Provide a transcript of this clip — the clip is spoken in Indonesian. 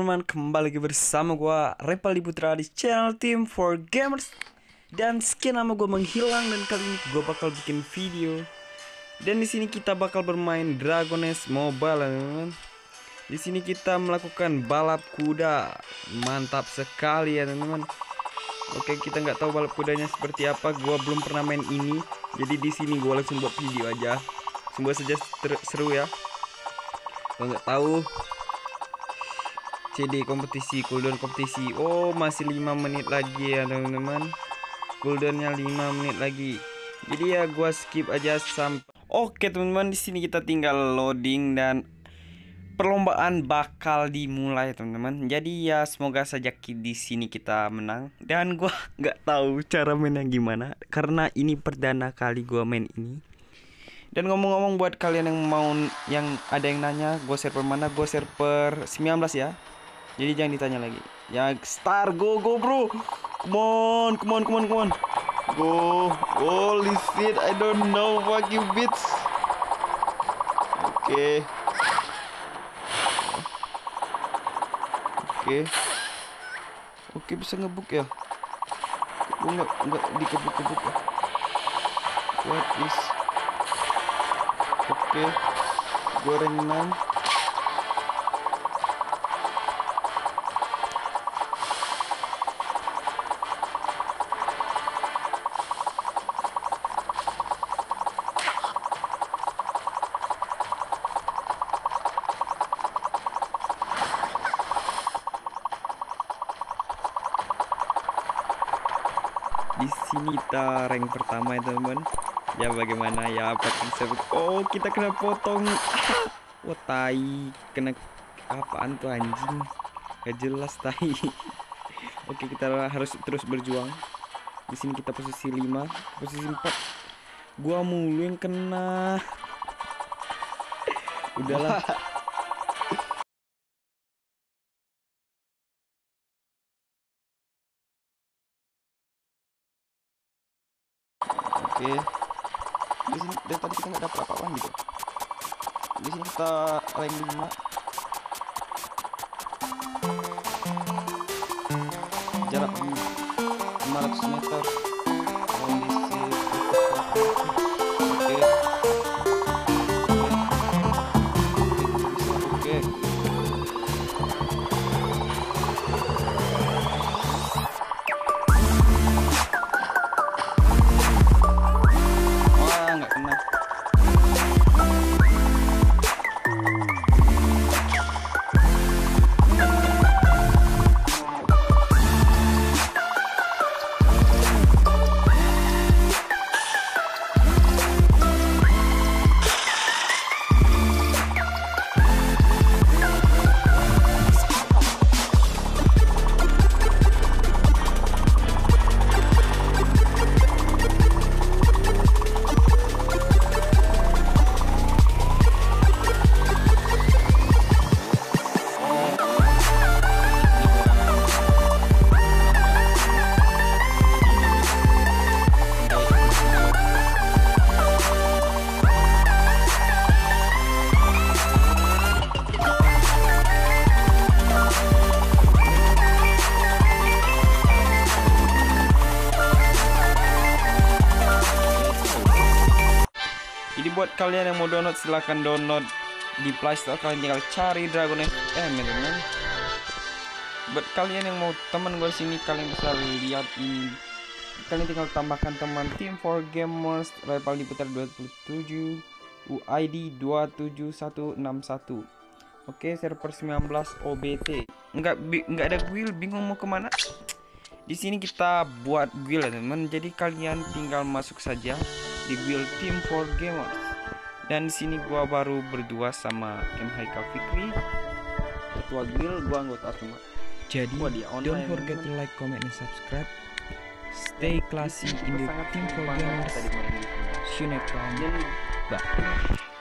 teman-teman, kembali lagi bersama gua Repal Putra di channel Team for Gamers. Dan sekian lama gua menghilang dan kali ini gua bakal bikin video. Dan di sini kita bakal bermain Dragon Age Mobile, teman-teman. Di sini kita melakukan balap kuda. Mantap sekali ya, teman-teman. Oke, kita nggak tahu balap kudanya seperti apa. Gua belum pernah main ini. Jadi di sini gua langsung buat video aja. Semoga saja seru ya. Kalau nggak tahu CD kompetisi, cooldown kompetisi. Oh, masih 5 menit lagi ya, teman-teman. Cooldownnya 5 menit lagi. Jadi ya gua skip aja sampai. Oke, teman-teman, di sini kita tinggal loading dan perlombaan bakal dimulai, teman-teman. Jadi ya semoga saja di sini kita menang. Dan gua nggak tahu cara mainnya gimana karena ini perdana kali gua main ini. Dan ngomong-ngomong buat kalian yang mau, yang ada yang nanya gue server mana, gue server 19 ya. Jadi jangan ditanya lagi. Ya start, go bro. Come on. Go. Holy shit, I don't know fuck you bitch. Oke, bisa ngebuk ya. Gue nggak dikebuk-kebuk ya. What is? Oke, gorengan. Di sini kita rank pertama ya, teman-teman. Ya bagaimana ya, apa disebut? Oh, kita kena potong. Wah, tai. Kena apaan tuh anjing? Gak jelas tai. Oke, kita harus terus berjuang. Di sini kita posisi 5, posisi 4. Gua mulu yang kena. Udahlah. Oke. Di sini dari tadi kita nggak dapat apa-apa gitu. Di sini kita rank 5. Jarak 500 meter. Kondisi oke. Oke. Wah, nggak kena. Jadi buat kalian yang mau download, silahkan download di Play Store. Kalian tinggal cari Dragon Age teman-teman. Buat kalian yang mau teman gue sini, kalian bisa lihat ini. Kalian tinggal tambahkan teman Team for Gamers Repal Putra 27 UID 27161. Oke, server 19 OBT. Enggak ada guild, bingung mau kemana. Di sini kita buat guild, teman-teman. Jadi kalian tinggal masuk saja di guild Team for Gamers. Dan di sini gua baru berdua sama M Haikal Fikri, ketua guild. Gua anggota cuma. Jadi don't forget to like, comment, and subscribe. Stay classy in the Team for Gamers. See you next time. Bye.